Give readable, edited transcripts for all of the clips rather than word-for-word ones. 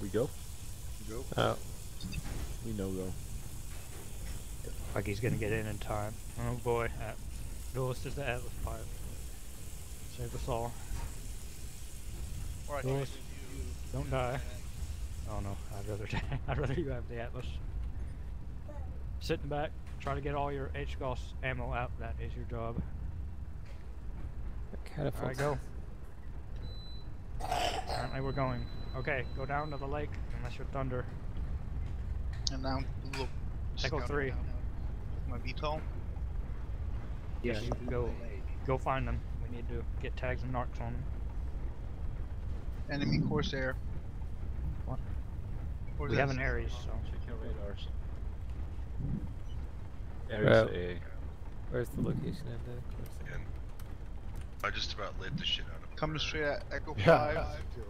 We go? Go. Oh, We no go. Like he's gonna get in time. Oh boy. Duelist is the Atlas pilot. Save us all. Alright, Duelist, don't die. Oh no, I'd rather die. I'd rather you have the Atlas. Sit in the back, try to get all your HGOS ammo out. That is your job. catapult. Alright, go. Apparently we're going. Okay, go down to the lake, unless you're Thunder. And now look. Echo 3. My VTOL. Yeah, you go find them. We need to get tags and narcs on them. Enemy Corsair. What? Where's We that? have an Ares, so. Check your radars. Well, Ares A. Where's the location of the course? And I just about lit the shit out of him. Coming straight at Echo 5. Yeah.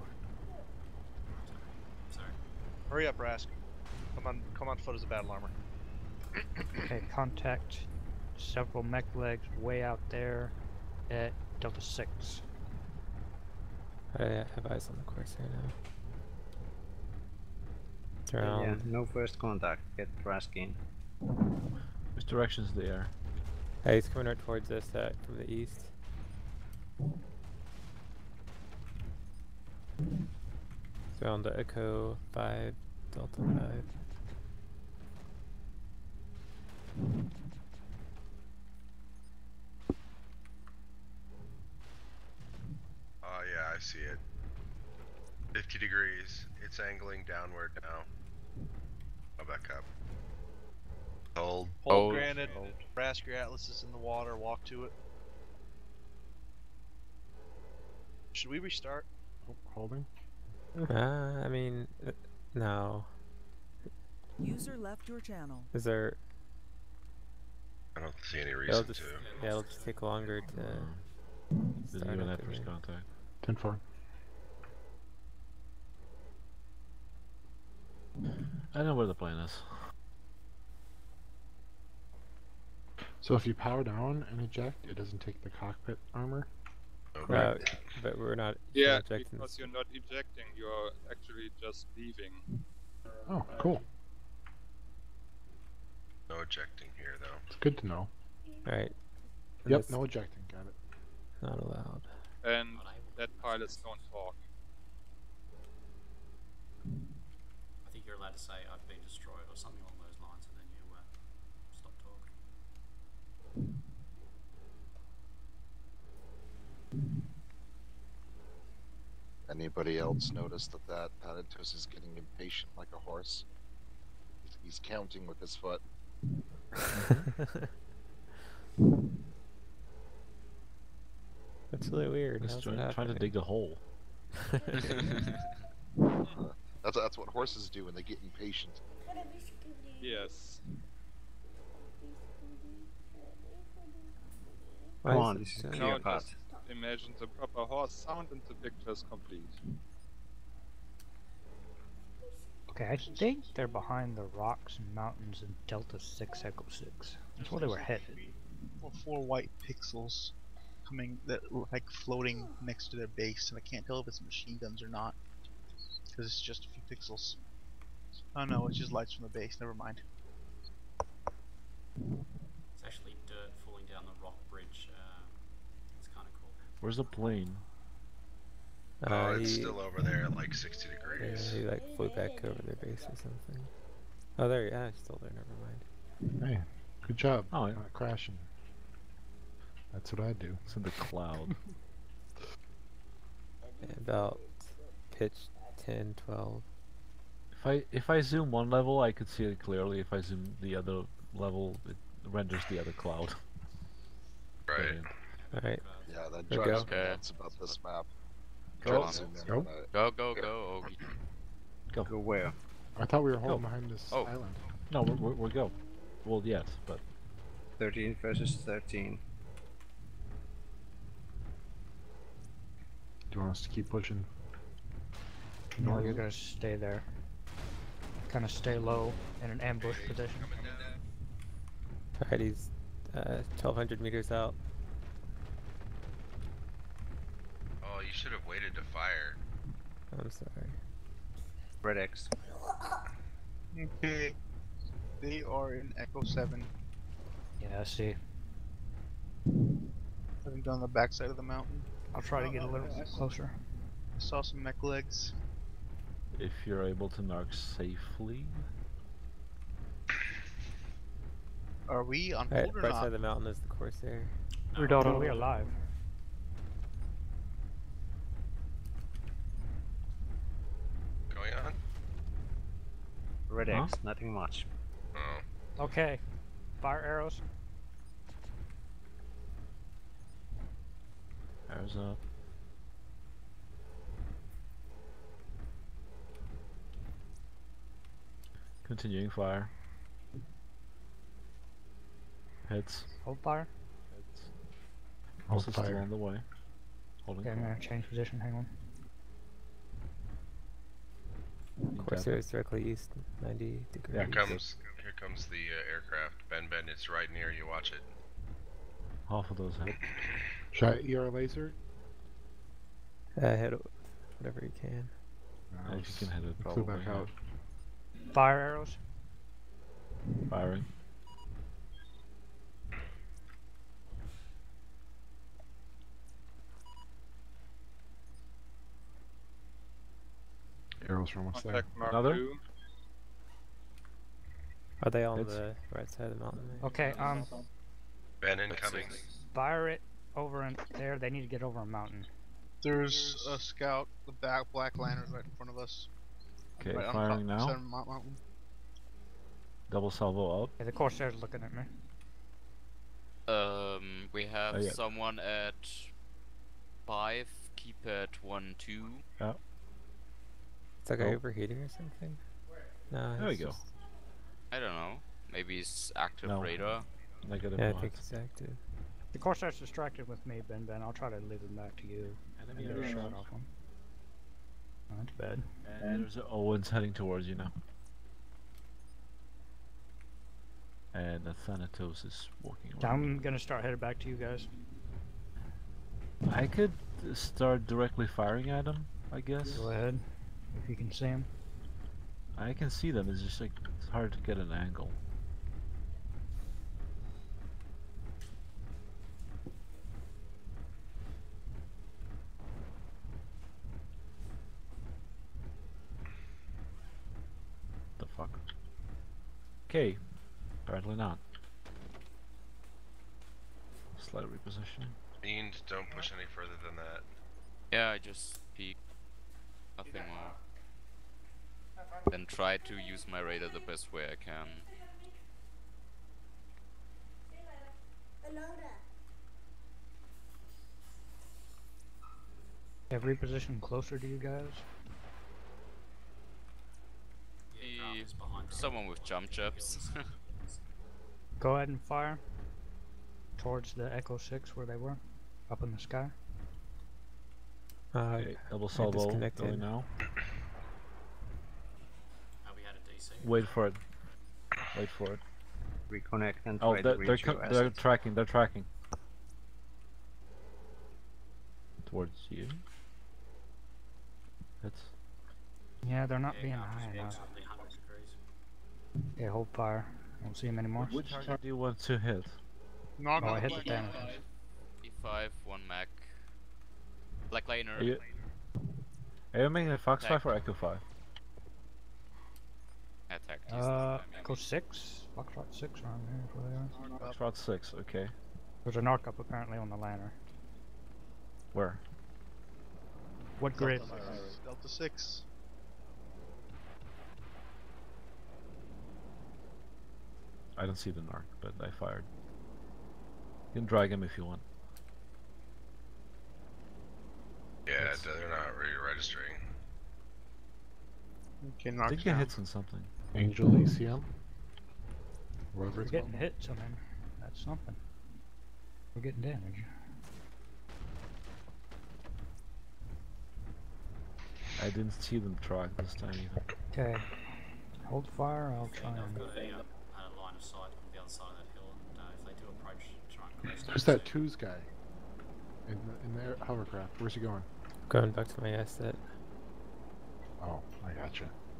Sorry. Hurry up, Rask. Come on foot as a battle armor. Okay, contact several mech legs way out there at Delta 6. I have eyes on the course right now. It's around. Yeah, no first contact. Get Rask in. Which direction's the air? Hey, he's coming right towards us from the east. It's around the Echo 5, Delta 5. Oh yeah, I see it. 50 degrees. It's angling downward now. I'll back up. Hold. Hold granted. Rask, your Atlas is in the water. Walk to it. Should we restart? Holding. I mean, no. User left your channel. Is there? I don't see any It'll reason just, to. yeah, it'll just take longer to Didn't start even up have first again. contact. 10-4. I know where the plane is. So if you power down and eject, it doesn't take the cockpit armor. No, but we're not. Yeah, ejecting because you're not ejecting, you're actually just leaving. Oh, cool. No ejecting here though. It's good to know. Right. Yep, That's no ejecting. Got it. not allowed. And that pilots don't talk. I think you're allowed to say I've been destroyed or something along those lines, and then you stop talking. Anybody else notice that Thanatos is getting impatient like a horse? He's counting with his foot. That's really weird. Just How's that trying to happening? dig a hole. That's what horses do when they get impatient. Yes. Why Come is on, it this is so- Now Clearcut. just imagine the proper horse sound and the picture is complete. Okay, I think they're behind the rocks and mountains in Delta 6 Echo 6. That's where they were headed. Four white pixels coming that like floating next to their base, and I can't tell if it's machine guns or not because it's just a few pixels. Oh no, it's just lights from the base. Never mind. It's actually dirt falling down the rock bridge. It's kind of cool. Where's the plane? Oh, it's he- still over there at like 60 Yeah, degrees. he like flew back over their base or something. Oh, there, yeah, he's still there. Never mind. Hey, good job. Oh, yeah. Not crashing. That's what I do. It's in the cloud. About pitch 10, 12. If I zoom one level, I could see it clearly. If I zoom the other level, it renders the other cloud. Right. All right. Yeah, that There we drives go. me Okay. nuts about this map. Go Try on. to zoom in Go. on it. Go. Go. Go where? I thought we were Go. holding behind this Oh. island. No, we're go. Well, yes, but 13 versus 13. Do you want us to keep pushing? No, north? you're gonna stay there. Kind of stay low in an ambush position. Alright, he's 1,200 meters out. Oh, you should have waited to fire. I'm sorry. Red X. Okay. They are in Echo 7. Yeah, I see. Having done the backside of the mountain. I'll try to get a little closer. I saw some mech legs. If you're able to narc safely. Are we on Right, hold or right not? side of the mountain is the Corsair. We're totally alive. Going on? Red X, nothing much. Oh. Okay. Fire arrows. Arrows up. Continuing fire. Hits. Hold fire. Hits. Hold Also still fire. on the way. Holding Okay, I'm fire. gonna change position. Hang on. Corsair is directly east, 90 degrees. Yeah, Here comes the aircraft. Ben, it's right near you. Watch it. half of those hit. Should I ER laser? Hit it whatever you can. Yeah, if you can hit it, Flew probably. back out. Fire arrows. Firing. Arrows from what's there? Contact Mark Another? 2. Are they on Hits. the right side of the mountain there? Okay, Ben incoming. fire it over in there. They need to get over a mountain. There's a scout, the black lantern's right in front of us. Okay, Right on firing top, now. center mountain. Double salvo up. Okay, the Corsair's looking at me. We have Oh, yeah. someone at 5, keep at 1-2. Yeah. It's like Oh. overheating or something? No, There we it's go. just- I don't know. Maybe it's active No. radar. Negative Yeah, I one. think it's active. The Corsair's distracted with me, Ben. I'll try to leave him back to you. Enemy And get a shot aircraft. off him. Oh, that's bad. And there's Owens heading towards you now. And the Thanatos is walking So around. I'm gonna start headed back to you guys. I could start directly firing at him, I guess. Go ahead, if you can see him. I can see them, it's just like, it's hard to get an angle. The fuck? Okay, apparently not. Slight repositioning. Fiend, don't push any further than that. Yeah, I just peeked. Nothing more. Then try to use my radar the best way I can. Every position closer to you guys. Someone with jump jets. Go ahead and fire towards the Echo 6 where they were, up in the sky. Okay, double I salvo disconnected. going now. Have we had a DC? Wait for it. Wait for it. Reconnect and Oh, try they're, to they're, reach your they're assets. tracking, they're tracking. Towards you. That's Yeah, they're not being Yeah, high enough. approximately 100 degrees. Okay, hold fire. I don't see him anymore. which target do you want to hit? Not Oh, I hit the damage. E5, 1 Mech. Black Liner. Are you aiming at Fox Attack. 5 or Echo 5? Attack these time, Echo 6? Foxtrot 6 around here is where they are. Foxtrot 6, okay. There's a narc up apparently on the liner. Where? What grid? Delta 6. I don't see the narc, but I fired. You can drag him if you want. Yeah, they're not really registering. Okay, I knocked think he down. hits on something. Angel ACM? Wherever We're it's getting called. hits, I mean, that's something. We're getting damage. I didn't see them track this time either. Okay. Hold fire, I'll try They've and... got a line of sight on the other side of that hill, and if they do approach, try and close Who's that twos guy? In the hovercraft. Where's he going? Going back to my asset. Oh, I gotcha.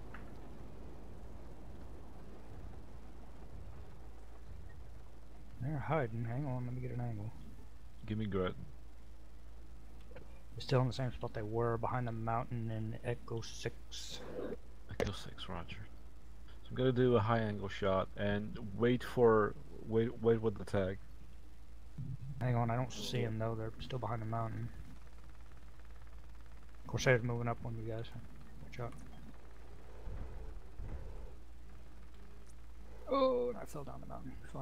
They're hiding. Hang on, let me get an angle. Give me grit. They're still in the same spot they were, behind the mountain in Echo 6. Echo 6, roger. So I'm gonna do a high angle shot and wait with the tag. Hang on, I don't see them though. They're still behind the mountain. Corsair's moving up on you guys. Watch out. Oh, and I fell down the mountain. Fun.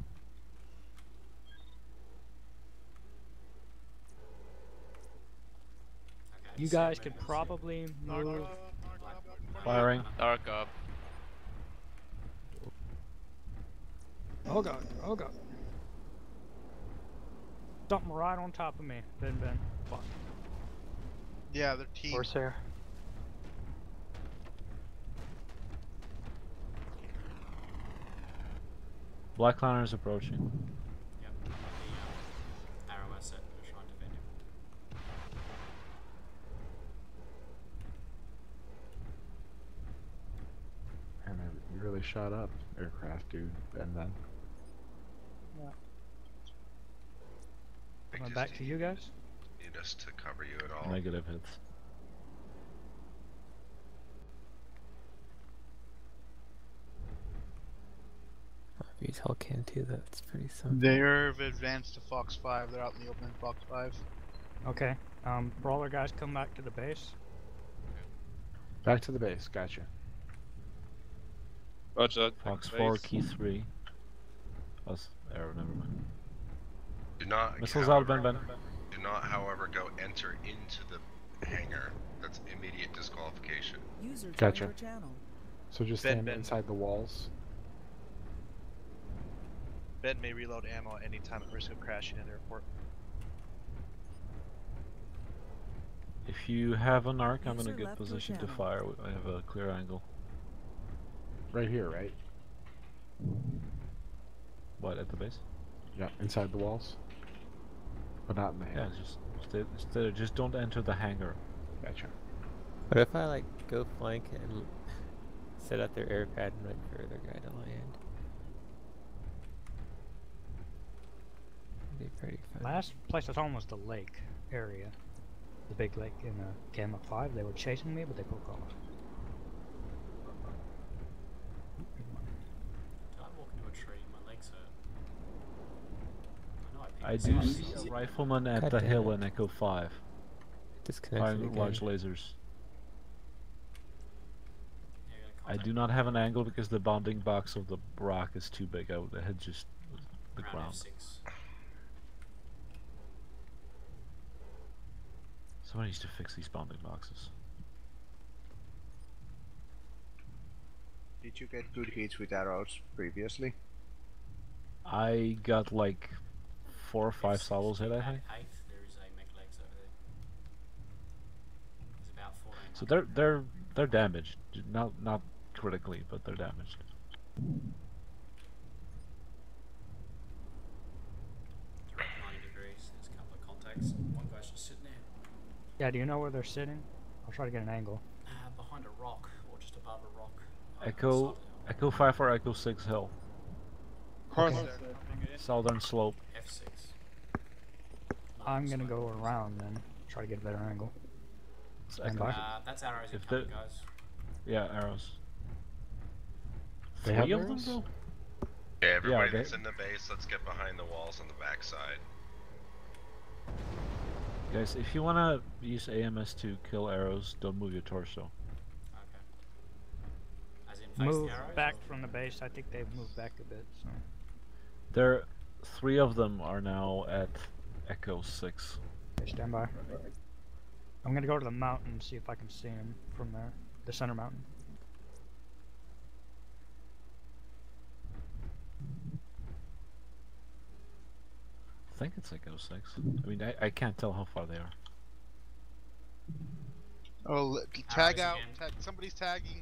Okay, You guys could probably move. Firing. Dark up. Oh god, oh god. Something right on top of me. Ben. Fuck. Yeah, they're team. Corsair. Black Lantern is approaching. Yep, I've got the arrow asset. We're trying to defend him. And you really shot up aircraft, dude. And then Yeah. I Am I just back to you guys? need us to cover you at all. Negative hits. If you tell Cantu, that's pretty simple. They've advanced to Fox 5. They're out in the open in Fox 5. Okay. Brawler guys, come back to the base. back to the base. Gotcha. Roger. Fox base. 4, key 3. Plus arrow, never mind. Do not, Missiles out, however, Ben. do not, however, go enter into the hangar. That's immediate disqualification. User joined Gotcha. your channel. So just Ben, stand Ben. inside the walls. Ben may reload ammo at any time at risk of crashing at airport. If you have an arc, I'm User gonna get left your position to channel. fire. I have a clear angle. Right here, right? What, at the base? Yeah, inside the walls. But not in the Yeah, hangar. just don't enter the hangar. Gotcha. What if I like go flank and set up their air pad and wait for their guy to land? That'd be pretty fun. Last place I saw them was the lake area. The big lake in Gamma 5. They were chasing me, but they broke off. Did I walk into a tree? My legs hurt. I know I I picked do this up. see a rifleman at God the damn hill it. in Echo 5. Disconnected Firing again. large lasers. Yeah, I contact do not have an angle because the bounding box of the rock is too big. I would have just the around ground. F6. Someone needs to fix these bounding boxes. Did you get good hits with arrows previously? I got like 4 or 5 salvos hit, I think. Eighth, there is a mech legs over there. There's about 14. So they're damaged, not critically, but they're damaged. Direct 90 degrees. There's a couple of contacts. One guy's just sitting there. Yeah, do you know where they're sitting? I'll try to get an angle. Behind a rock, or just above a rock. on the Echo side. Echo 5 or Echo 6 hill. Corsair. Southern slope. F6. I'm gonna go around then. Try to get a better angle. It's Stand Echo. by. That's arrows If incoming, the- guys. Yeah, arrows. They 3 have of them arrows? though? Yeah, everybody they- that's in the base, let's get behind the walls on the backside. Guys, if you wanna use AMS to kill arrows, don't move your torso. Okay. As in face Move the arrows? back or- from the base. I think they've moved back a bit. So. There, 3 of them are now at Echo 6. Okay, stand by. I'm gonna go to the mountain and see if I can see him from there. The center mountain. I think it's Echo 6. I mean, I can't tell how far they are. Oh, tag Arrows out. again. Somebody's tagging.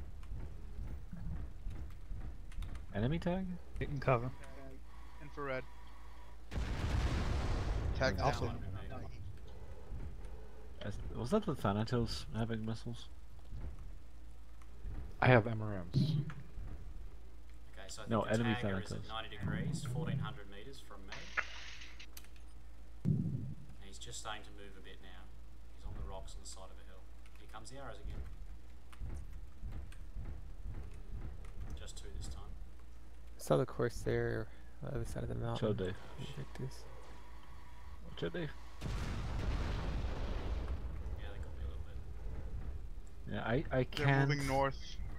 Enemy tag? Get in cover. Infrared. Tag Also- down. Was that the Thanatos having missiles? I have MRMs. Okay, so I think No, the enemy tagger is at Thanatos. 90 degrees, 1400 meters from me. And he's just starting to move a bit now. He's on the rocks on the side of a hill. Here comes the arrows again. Just 2 this time. I saw the course there on the other side of the mountain. Show Dave. Victus. Show Dave. Yeah, they got me a little bit. Yeah, I They're can't. moving north.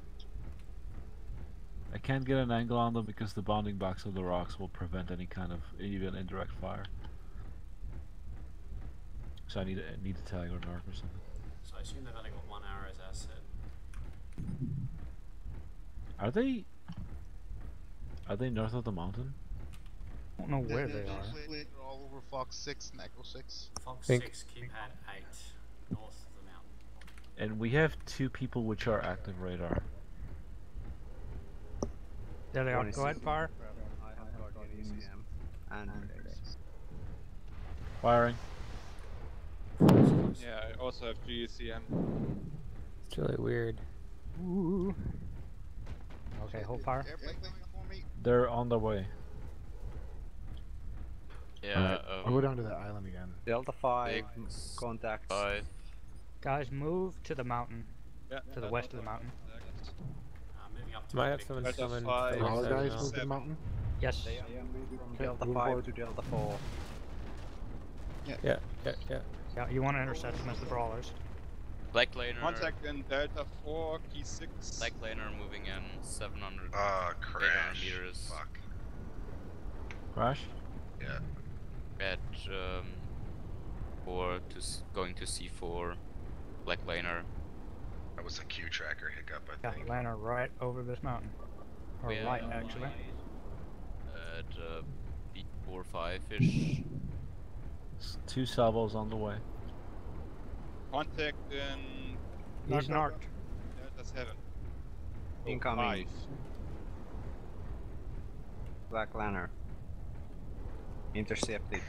I can't get an angle on them because the bounding box of the rocks will prevent any kind of even indirect fire. So I need a tag or an arc or something. So I assume they've only got 1 arrow as asset. Are they north of the mountain? I don't know where they are. They're all over Fox 6 and Echo 6. Fox Think- 6, Keypad 8, north of the mountain. And we have 2 people which are active radar. There they are. Go ahead, fire. And Firing. Yeah, I also have GECM. It's really weird. Ooh. Okay, hold fire. Airplane for me. They're on their way. Yeah, Alright, I'll go down to the island again. Delta 5 Six, contacts. 5. Guys, move to the mountain. Yeah, To the west of the mountain. Moving up to Might the have big someone Delta coming. five. from the All other the side of guys the move to the mountain. mountain? Yes. They are moving from Okay, Delta move 5 forward. to Delta 4. Yeah, yeah, yeah. Yeah, you want to intercept them as the brawlers. Black laner. Contact in Delta 4, key 6. Black laner moving in 700. Ah, 800 crash. meters. Fuck. Crash? Yeah. At going to C4. Black laner. That was a Q tracker hiccup, I Yeah, think. land are right over this mountain. Or Yeah. right, actually. At B4 5-ish. 2 salvos on the way. Contact in He's narked. Delta 7. Incoming. 5. Black Lantern. Intercepted.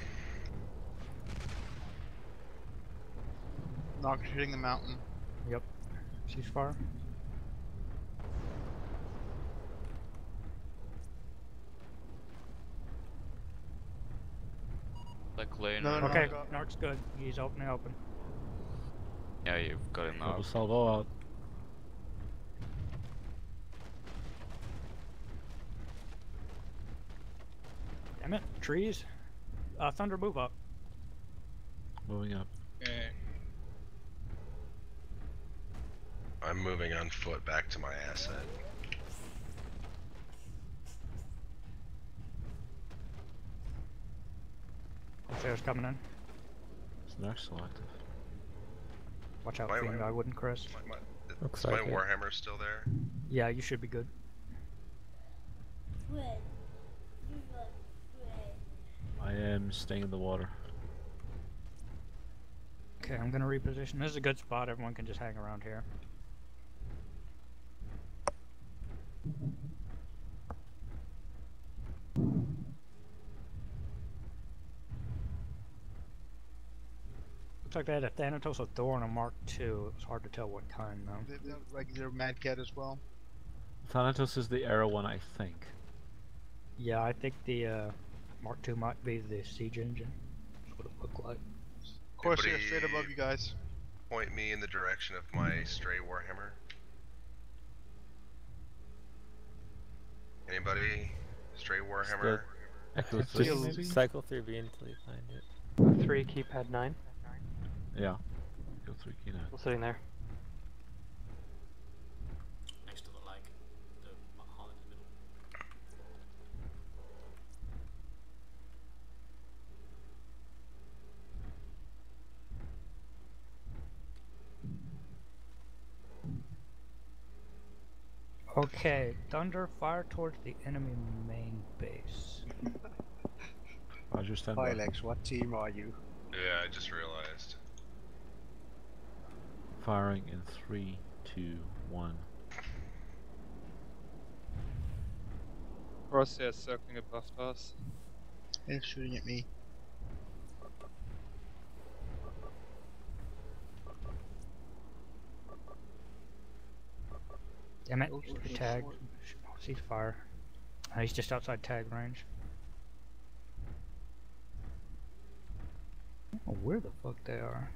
Knocked hitting the mountain. Yep. Ceasefire. Black laner. No, no, Okay, no. nark's good. He's open and open. Yeah, you've got him now. Double salvo out. Damn it. Trees. Thunder, move up. Moving up. Okay. I'm moving on foot back to my asset. Corsairs coming in. It's next selective. Watch out, My- Fiend. I wouldn't, Chris. Looks Is my like it. Warhammer still there? Yeah, you should be good. I am staying in the water. Okay, I'm gonna reposition. This is a good spot. Everyone can just hang around here. Looks like they had a Thanatos, a Thor, and a Mark II. It was hard to tell what kind, though. They're regular Mad Cat as well. Thanatos is the arrow one, I think. Yeah, I think the Mark II might be the siege engine. That's what it looked like. Corsair Anybody straight above you guys. Point me in the direction of my stray Warhammer. Anybody? Stray Warhammer? Echo Just 3 maybe? cycle through B until you find it. 3 keypad 9. Yeah. Echo 3 key now. Still sitting there. Next to the lake. The hole in the middle. Okay, Thunder, fire towards the enemy main base. Roger, stand by. Hylex, what team are you? Yeah, I just realized. Firing in 3, 2, 1. Crosshair circling above us. It's shooting at me. Damn it, tag. Ceasefire. He's just outside tag range. I don't know where the fuck they are.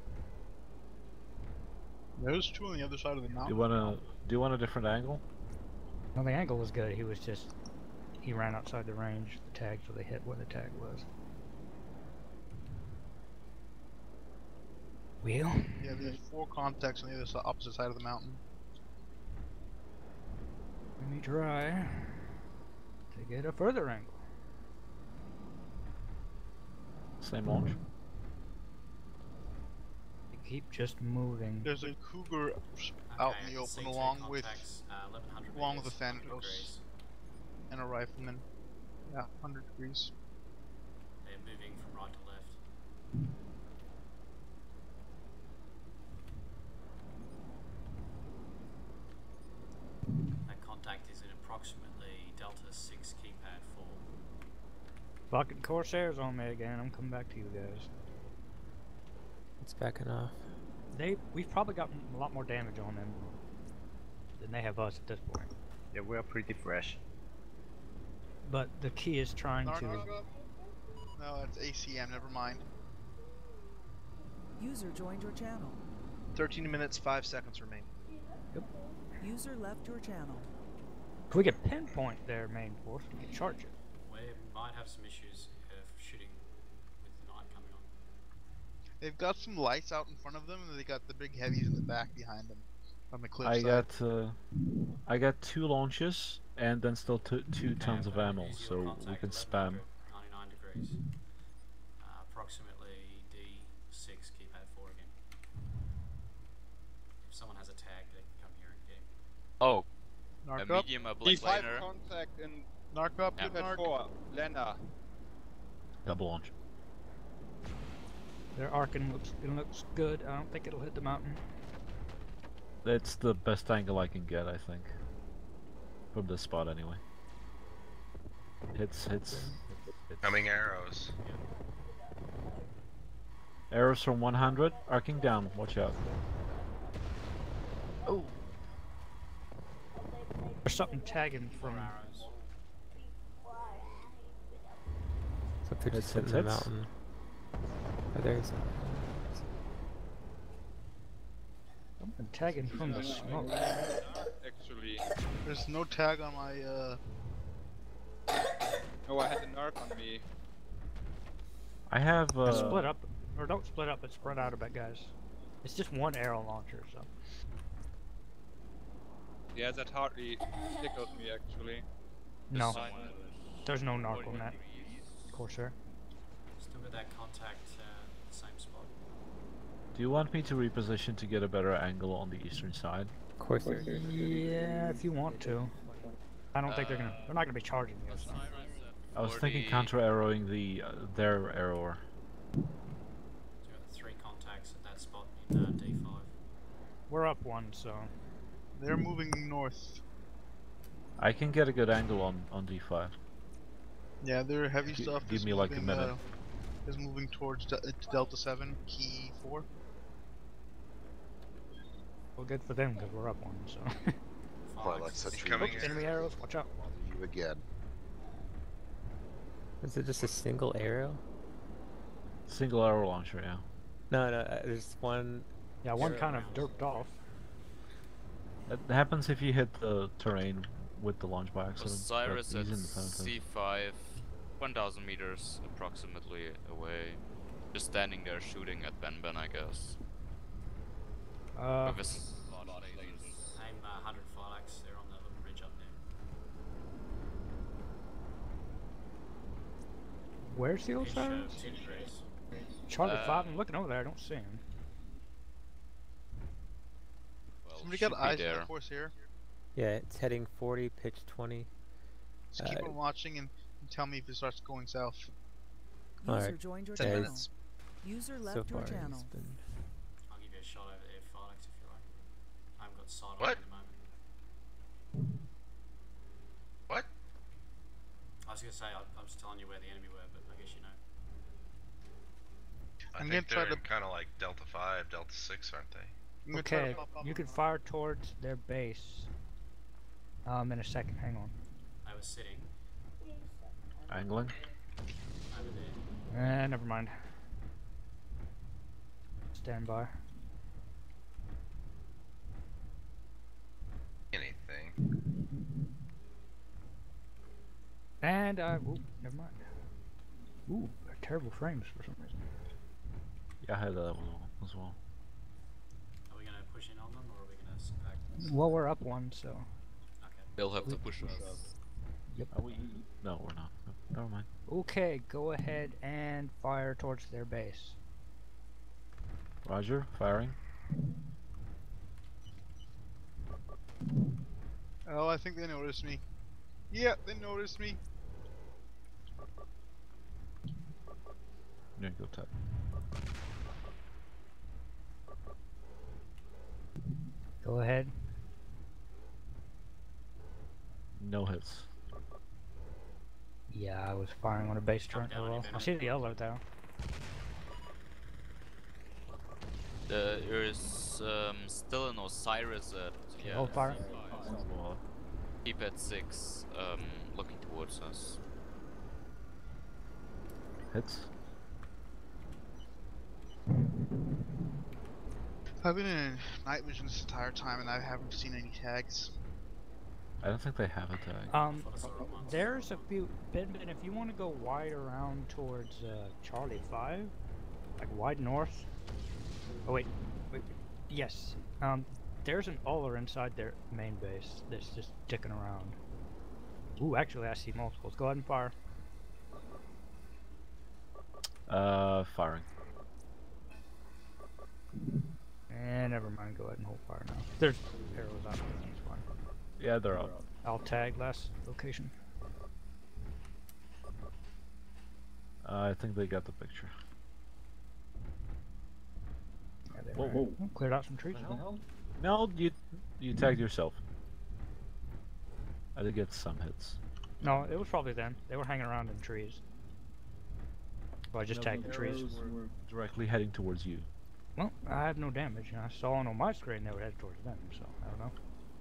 There's two on the other side of the Do mountain. you want a different angle? No, the angle was good. He ran outside the range of the tag, so they hit where the tag was. Wheel? Yeah, there's 4 contacts on the opposite side of the mountain. Let me try to get a further angle. Same launch. They keep just moving. There's a cougar out in the I open see two along with contacts, 1100 along with meters, the 100 Thanatos degrees. and a rifleman. Yeah, 100 degrees. They're moving from right to left. That contact is at approximately Delta 6 keypad 4. Fucking Corsairs on me again. I'm coming back to you guys. It's backing off. We've probably got a lot more damage on them than they have us at this point. Yeah, we are pretty fresh. But the key is trying to. No, that's ACM, never mind. User joined your channel. 13 minutes, 5 seconds remain. User left your channel. If we could pinpoint their main force, we could charge it. We might have some issues shooting with the night coming on. They've got some lights out in front of them, and they got the big heavies in the back behind them on the cliffside. I got 2 launches and then still 2 tons of ammo, so we can spam. 99 degrees. Approximately D6 keypad 4 again. If someone has a tag, they can come here and get. Oh, Narc a up. medium, a D5 blackliner. contact in Narc up, Yeah. good narc. 4. Lena. Double launch. Their arcing looks good. I don't think it'll hit the mountain. It's the best angle I can get, I think. From this spot, anyway. Hits. Coming arrows. Arrows from 100, arcing down. Watch out. Oh. There's something tagging from. Arrows. So if they're just Hits, hitting the hits. mountain. Oh, there's Something tagging from the smoke. Actually. There's no tag on my Oh, I had a narc on me. I have Split up, or don't split up, but spread out a bit, guys. It's just one arrow launcher, so. Yeah, that hardly tickled me actually. No, there's no narc on that Corsair. Still got that contact, the same spot. Do you want me to reposition to get a better angle on the eastern side? Corsair. Yeah, if you want to. I don't think they're not gonna be charging you. So. I was thinking counter-arrowing their arrower. So you got 3 contacts at that spot in D5. We're up 1, so. they're moving north. I can get a good angle on D5. Yeah, their heavy stuff Give is me like a moving, minute. Is moving towards Delta 7, key 4. Well, good for them because we're up 1, so. Twilight Century. Coming Oops, enemy arrows, watch out. Bother you again. Is it just a single arrow? Single arrow launcher, yeah. No, there's one. Yeah, one arrow kind of around. derped off. That happens if you hit the terrain with the launch by accident. Osiris but at he's in the Thanatos. C5, 1000 meters approximately away. Just standing there shooting at Ben, I guess. With his Aim 100 Phylax, they're on that little ridge up there. Where's the Pitch, Osiris? 2 degrees. Charlie 5, I'm looking over there, I don't see him. well, Somebody should got be eyes on there. the course here. Yeah, it's heading 40, pitch 20. Just keep on watching and tell me if it starts going south. User Alright. joined your 10 channel. minutes. User left So your far, channel. it's been. I'll give you a shot over there, Phylax, if you like. I haven't got sight on What? it at the moment. What? I was going to say, I was telling you where the enemy were, but I guess you know. I I'm think gonna try they're to- kind of like Delta 5, Delta 6, aren't they? I'm gonna try to Okay, pop up you on can them. fire towards their base. In a second, hang on. They were sitting. Angling. Over there. Never mind. Stand by. Anything. And ooh, never mind. Ooh, terrible frames for some reason. Yeah, I had that one as well. Are we gonna push in on them, or are we gonna sit back? Well, we're up one, so. Okay. They'll have to push us. Yep. Are we? No, we're not. Never mind. Okay, go ahead and fire towards their base. Roger, firing. Oh, I think they noticed me. Yeah, they noticed me. Yeah, go tap. Go ahead. No hits. Yeah, I was firing on a base turret as well. I see the yellow though. There is still an Osiris at hold fire. Keep at 6, looking towards us. Hits. I've been in night vision this entire time and I haven't seen any tags. I don't think they have a tag. There's a few. Ben, if you want to go wide around towards Charlie 5, like wide north. Oh wait. Yes. There's an Uller inside their main base that's just dicking around. Ooh, actually I see multiples. Go ahead and fire. Firing. And never mind. Go ahead and hold fire now. There's arrows out there. That's fine. Yeah, they're up. I'll tag last location. I think they got the picture. Yeah, they Whoa, were. whoa. Oh, cleared out some trees. No, you tagged yourself. I did get some hits. No, it was probably them. They were hanging around in trees. So I just tagged the trees. Were directly heading towards you. Well, I have no damage. I saw on my screen they were headed towards them, so I don't know.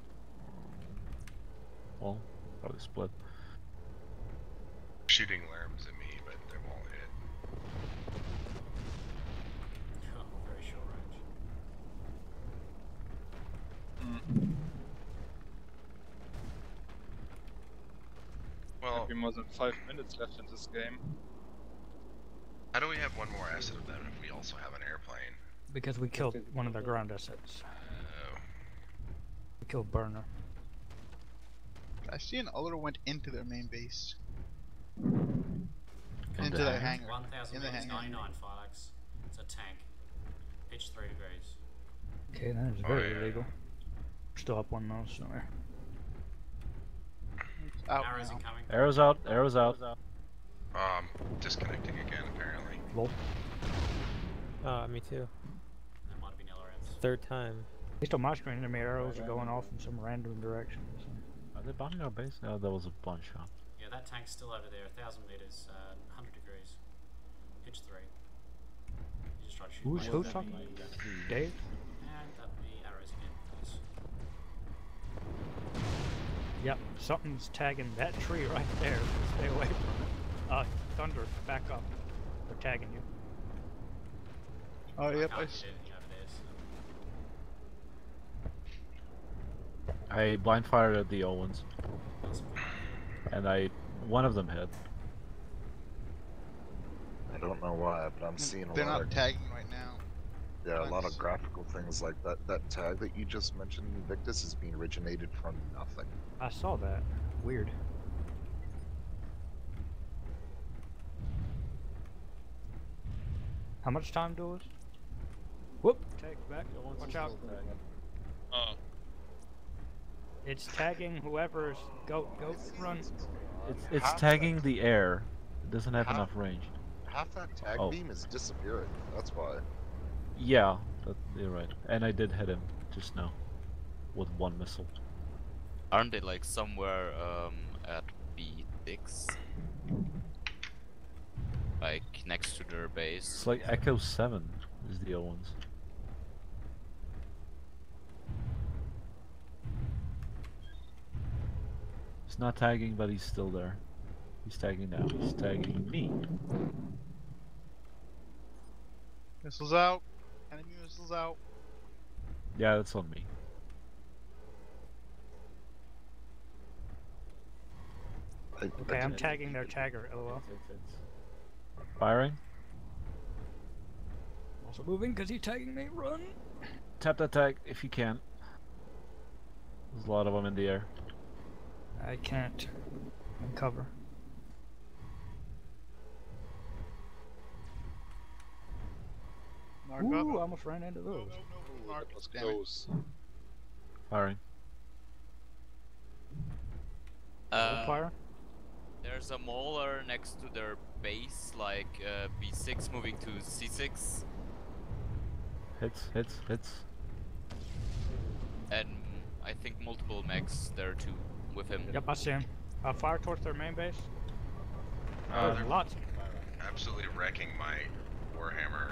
Well, probably split. Shooting worms at me, but they won't hit. Oh, very short range. Well, maybe more than 5 minutes left in this game. How do we have one more asset of them if we also have an airplane? Because we killed one of their ground assets. Oh. We killed Burner. I see an Uller went into their main base. Into Into the their hangar. hangar. 1,000 In the meters, hangar. 99 Phylax. It's a tank. Pitch 3 degrees. Okay, that is very illegal. Still up one though, so Out Arrows now. incoming. Arrows out. Arrows out. Disconnecting again, apparently. Lol. Me too. That might have been LRMs. Third time. At least on my screen, enemy arrows are going off in some random direction. So. Are they bombing our base? No, that was a bunch shot. Yeah, that tank's still over there. 1,000 meters, 100 degrees. Pitch 3. You just try to shoot. Who's talking? Dave? And that'd be arrows again, please. Yep, something's tagging that tree right there. Stay away from it. Thunder, back up. They're tagging you. Oh, yep, I I can't s- see anything over there, so I blind fired at the Owens, that's and one of them hit. I don't know why, but I'm seeing a They're lot not of tagging right now. a lot of graphical things like that. That tag that you just mentioned, Invictus, is being originated from nothing. I saw that. Weird. How much time do it? Whoop! Tag back. Watch out. It's tagging whoever's go run. It's Half tagging the air. It doesn't have Half- enough range. Half that tag Oh. beam is disappearing. That's why. Yeah, you're right. And I did hit him just now with one missile. Aren't they like somewhere at B6? Like next to their base? It's like Echo 7 is the Owens. He's not tagging, but he's still there. He's tagging now. He's tagging me. Missiles out. Enemy missiles out. Yeah, that's on me. Okay, I'm tagging their tagger. LOL. Firing. Also moving because he's tagging me. Run. Tap that tag if you can. There's a lot of them in the air. I can't. I'm cover. Ooh, I almost ran into those. That was close. Firing. Fire. There's a mauler next to their base, like B6 moving to C6. Hits. And I think multiple mechs there too with him. Yep, I see him. Fire towards their main base. There's They're lots. absolutely wrecking my Warhammer.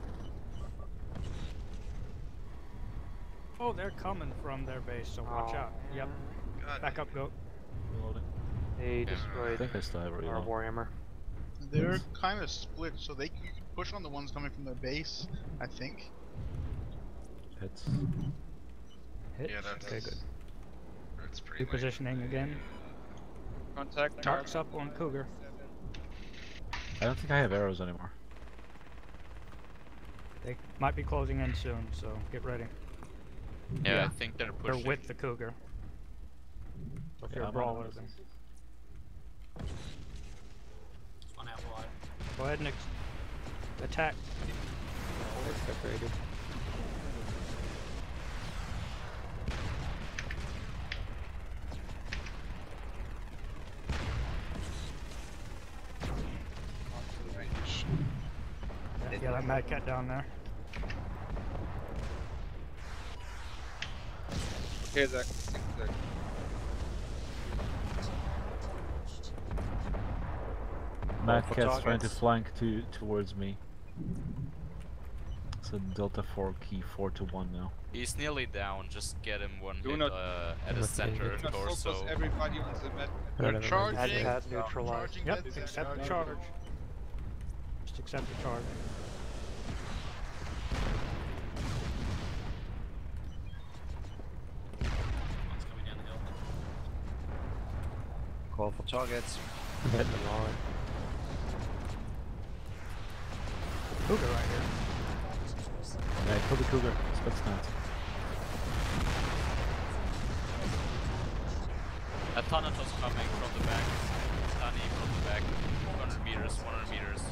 Oh, they're coming from their base, so watch out. Yep. God. Back up, goat. Reloading. They I destroyed think I still have a our reload. Warhammer. They're kind of split, so you can push on the ones coming from their base, I think. Hits. Hit. Yeah, that's Okay, good. That's pretty. Repositioning again. Contact. Tark's up on Cougar. I don't think I have arrows anymore. They might be closing in soon, so get ready. Yeah, I think they're They're pushing. with the Cougar. So if Yeah, you're a I'm brawler, on then There's one out wide. go ahead and attack. They're separated. Yeah, that Mad Cat down there. Okay, Zach. Mad for Cat's trying to targets. flank towards me. It's a Delta 4 key 4 to 1 now. He's nearly down. Just get him one Do hit not- at his center Do not focus torso. everybody on the map. They're Never mind. charging. Had neutralized. Charging Yep, heads. accept the charge. Just accept the charge. One's coming down the hill. Call for targets. I'm hitting them all. Cougar right here. Yeah, kill the Cougar. Spetsnaz. A Thanatos coming from the back. Tani from the back. 100 meters, 100 meters.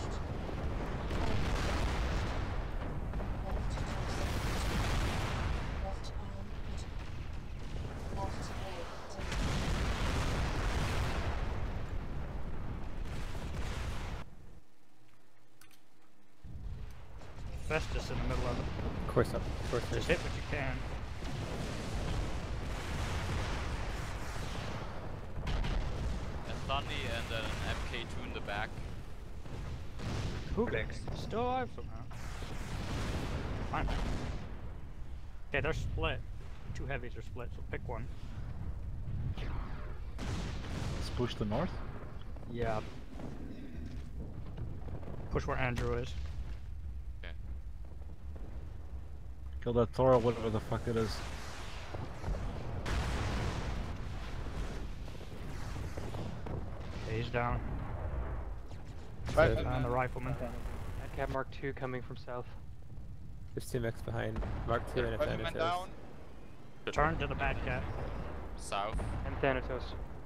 Festus in the middle of it. Of course, Just hit what you can. A Thani and an MK2 in the back. Cougar. Still alive somehow. Fine. Okay, they're split. Two heavies are split, so pick one. Let's push the north. Yeah. Push where Andrew is. Kill that Thor or whatever the fuck it is. Okay, he's down. Right, And the rifleman. Cat Mark II coming from south. There's two mechs behind. Mark II and a Rifleman Thanatos. down. Turn to the Mad Cat. South. And Thanatos.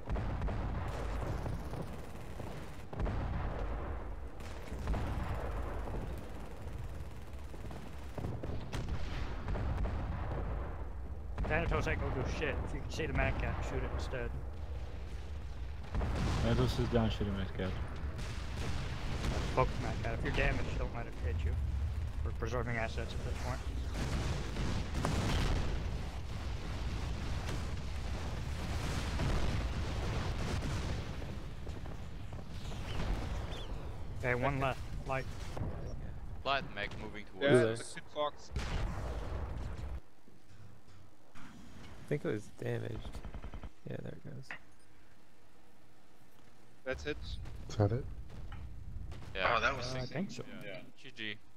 Thanatos ain't gonna do shit. If you can see the Mad Cat, shoot it instead. Thanatos is down shooting Mad Cat. Focus Mad Cat. If you're damaged, don't let it hit you. We're preserving assets at this point. Okay, one left. Light. Light mech moving towards Yeah, Who's the us. Kid Fox. I think it was damaged. Yeah, there it goes. That's it. Is that it? Yeah. Oh, that was I think so. Yeah. GG.